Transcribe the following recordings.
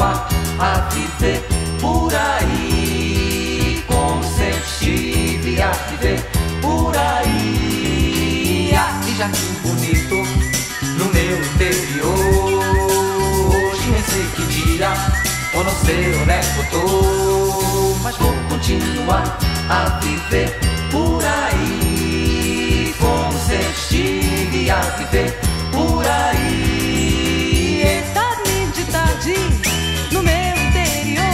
continuar a viver por aí, como sempre estive a viver por aí. Que jardim bonito no meu interior. Hoje nem sei que dia, ou não sei onde é que eu tô, mas vou continuar a viver por aí, como sempre estive a viver por aí. Tarde de tarde no meu interior.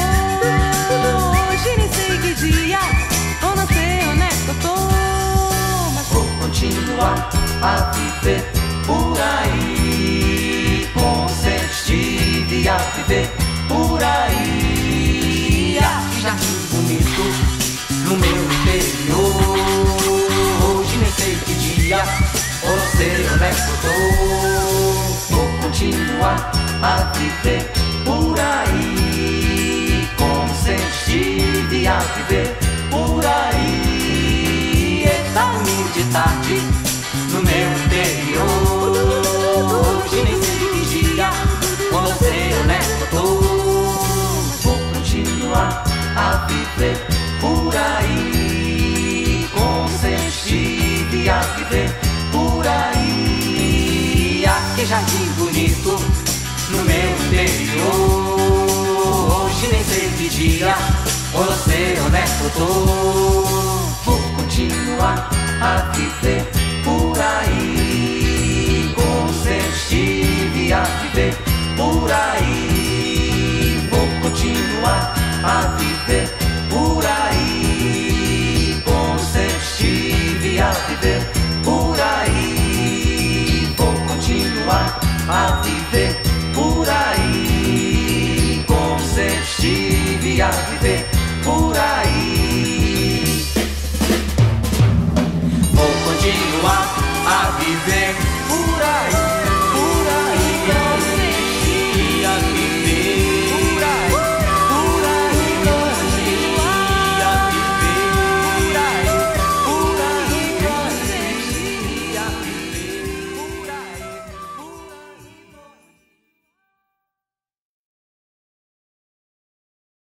Hoje nem sei que dia, ou não sei onde é que eu tô, mas vou continuar a viver por aí, como sempre estive a viver por aí. Que jardim bonito no meu interior. Hoje nem sei que dia, ou não sei onde é que eu tô. Vou continuar a viver por aí, como sempre estive a viver por aí. Domingo de tarde no meu interior. Hoje nem sei que dia, ou não sei onde é que eu tô. Vou continuar a viver por aí, como sempre estive a viver por aí. Que jardim bonito no meu interior. Hoje nem sei que dia, ou não sei onde é que eu tô. Vou continuar a viver por aí, como sempre estive a viver por aí. Vou continuar a viver por aí, como sempre estive a viver por aí. Vou continuar a viver por aí, como sempre estive a viver